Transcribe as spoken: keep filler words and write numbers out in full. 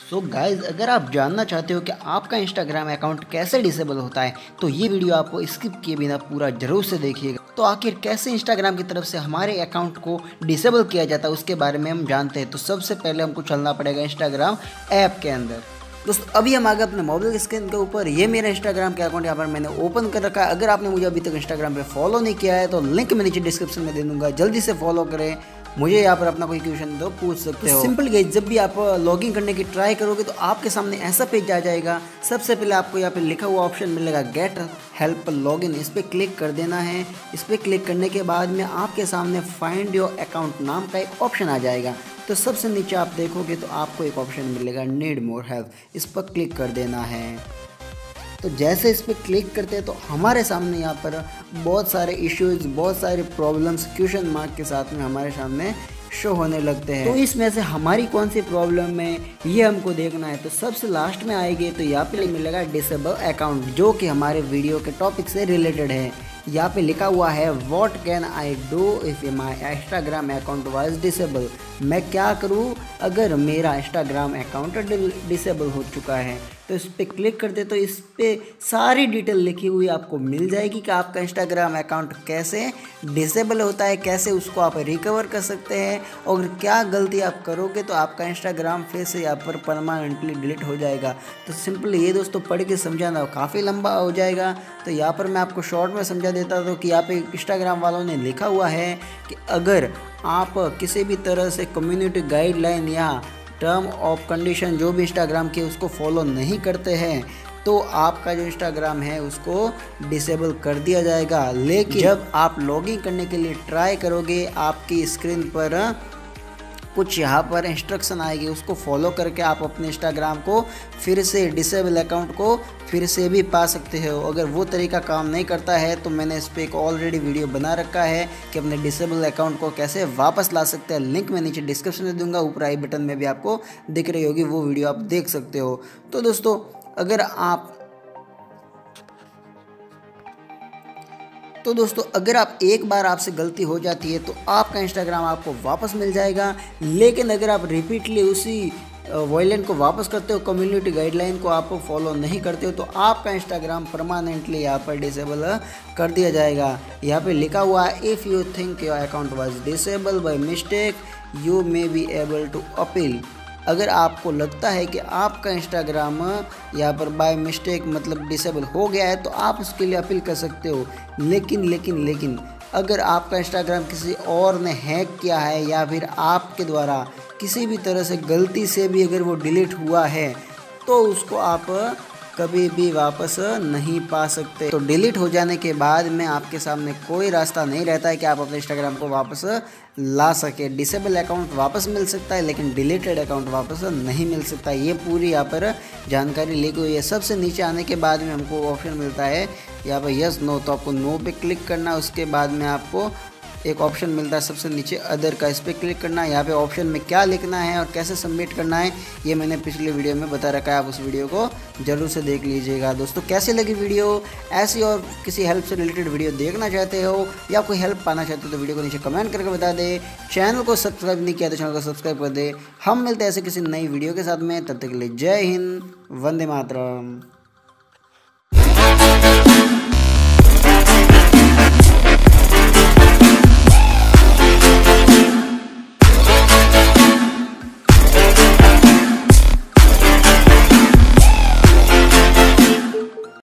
सो so guys, अगर आप जानना चाहते हो कि आपका इंस्टाग्राम अकाउंट कैसे डिसेबल होता है तो ये वीडियो आपको स्किप किए बिना पूरा जरूर से देखिएगा। तो आखिर कैसे इंस्टाग्राम की तरफ से हमारे अकाउंट को डिसेबल किया जाता है उसके बारे में हम जानते हैं। तो सबसे पहले हमको चलना पड़ेगा इंस्टाग्राम ऐप के अंदर। दोस्तों अभी हम आ गए अपने मोबाइल की स्क्रीन के ऊपर। ये मेरा इंस्टाग्राम का अकाउंट यहाँ पर मैंने ओपन कर रखा है। अगर आपने मुझे अभी तक इंस्टाग्राम पे फॉलो नहीं किया है तो लिंक मैं नीचे डिस्क्रिप्शन में दे दूंगा, जल्दी से फॉलो करें। मुझे यहाँ पर अपना कोई क्वेश्चन तो पूछ सकते हो। सिंपल गाइस, जब भी आप लॉगिन करने की ट्राई करोगे तो आपके सामने ऐसा पेज आ जाएगा। सबसे पहले आपको यहाँ पे लिखा हुआ ऑप्शन मिलेगा गेट हेल्प लॉगिन, इस पर क्लिक कर देना है। इस पर क्लिक करने के बाद में आपके सामने फाइंड योर अकाउंट नाम का एक ऑप्शन आ जाएगा। तो सबसे नीचे आप देखोगे तो आपको एक ऑप्शन मिलेगा नीड मोर हेल्प, इस पर क्लिक कर देना है। तो जैसे इस पर क्लिक करते हैं तो हमारे सामने यहाँ पर बहुत सारे इश्यूज, बहुत सारे प्रॉब्लम्स क्वेश्चन मार्क के साथ में हमारे सामने शो होने लगते हैं। तो इसमें से हमारी कौन सी प्रॉब्लम है ये हमको देखना है। तो सबसे लास्ट में आएगी तो यहाँ पे मिलेगा डिसेबल अकाउंट, जो कि हमारे वीडियो के टॉपिक से रिलेटेड है। यहाँ पे लिखा हुआ है what can I do if my Instagram account was disable. मैं क्या करूँ अगर मेरा इंस्टाग्राम अकाउंट डिसेबल हो चुका है। तो इस पर क्लिक करते तो इस पर सारी डिटेल लिखी हुई आपको मिल जाएगी कि आपका इंस्टाग्राम अकाउंट कैसे डिसेबल होता है, कैसे उसको आप रिकवर कर सकते हैं, और क्या गलती आप करोगे तो आपका इंस्टाग्राम फिर से यहाँ पर परमानेंटली डिलीट हो जाएगा। तो सिंपल ये दोस्तों पढ़ के समझाना काफ़ी लंबा हो जाएगा, तो यहाँ पर मैं आपको शॉर्ट में समझा देता हूँ कि यहाँ पे इंस्टाग्राम वालों ने लिखा हुआ है कि अगर आप किसी भी तरह से कम्युनिटी गाइडलाइन या टर्म ऑफ कंडीशन जो भी इंस्टाग्राम के उसको फॉलो नहीं करते हैं तो आपका जो इंस्टाग्राम है उसको डिसेबल कर दिया जाएगा। लेकिन जब आप लॉगिन करने के लिए ट्राई करोगे आपकी स्क्रीन पर कुछ यहाँ पर इंस्ट्रक्शन आएगी, उसको फॉलो करके आप अपने इंस्टाग्राम को फिर से डिसेबल अकाउंट को फिर से भी पा सकते हो। अगर वो तरीका काम नहीं करता है तो मैंने इस पर एक ऑलरेडी वीडियो बना रखा है कि अपने डिसेबल अकाउंट को कैसे वापस ला सकते हैं। लिंक मैं नीचे डिस्क्रिप्शन में दूंगा, ऊपर आई बटन में भी आपको दिख रही होगी, वो वीडियो आप देख सकते हो। तो दोस्तों अगर आप तो दोस्तों अगर आप एक बार आपसे गलती हो जाती है तो आपका इंस्टाग्राम आपको वापस मिल जाएगा। लेकिन अगर आप रिपीटली उसी वॉयलेंट को वापस करते हो, कम्युनिटी गाइडलाइन को आप फॉलो नहीं करते हो, तो आपका इंस्टाग्राम परमानेंटली यहाँ पर डिसेबल कर दिया जाएगा। यहाँ पे लिखा हुआ है if you think your account was disable by mistake you may be able to appeal. अगर आपको लगता है कि आपका इंस्टाग्राम यहाँ पर बाय मिस्टेक मतलब डिसेबल हो गया है तो आप उसके लिए अपील कर सकते हो। लेकिन लेकिन लेकिन अगर आपका इंस्टाग्राम किसी और ने हैक किया है या फिर आपके द्वारा किसी भी तरह से गलती से भी अगर वो डिलीट हुआ है तो उसको आप कभी भी वापस नहीं पा सकते। तो डिलीट हो जाने के बाद में आपके सामने कोई रास्ता नहीं रहता है कि आप अपने इंस्टाग्राम को वापस ला सके। डिसेबल अकाउंट वापस मिल सकता है लेकिन डिलीटेड अकाउंट वापस नहीं मिल सकता। ये पूरी यहाँ पर जानकारी लिखी हुई है। सबसे नीचे आने के बाद में हमको ऑप्शन मिलता है यहाँ पर यस नो, तो आपको नो पे क्लिक करना है। उसके बाद में आपको एक ऑप्शन मिलता है सबसे नीचे अदर का, इस पर क्लिक करना है। यहाँ पे ऑप्शन में क्या लिखना है और कैसे सबमिट करना है ये मैंने पिछले वीडियो में बता रखा है, आप उस वीडियो को जरूर से देख लीजिएगा। दोस्तों कैसे लगी वीडियो, ऐसी और किसी हेल्प से रिलेटेड वीडियो देखना चाहते हो या कोई हेल्प पाना चाहते हो तो वीडियो को नीचे कमेंट करके बता दे। चैनल को सब्सक्राइब नहीं किया तो चैनल को सब्सक्राइब कर दे। हम मिलते हैं ऐसे किसी नई वीडियो के साथ में, तब तक के लिए जय हिंद, वंदे मातरम।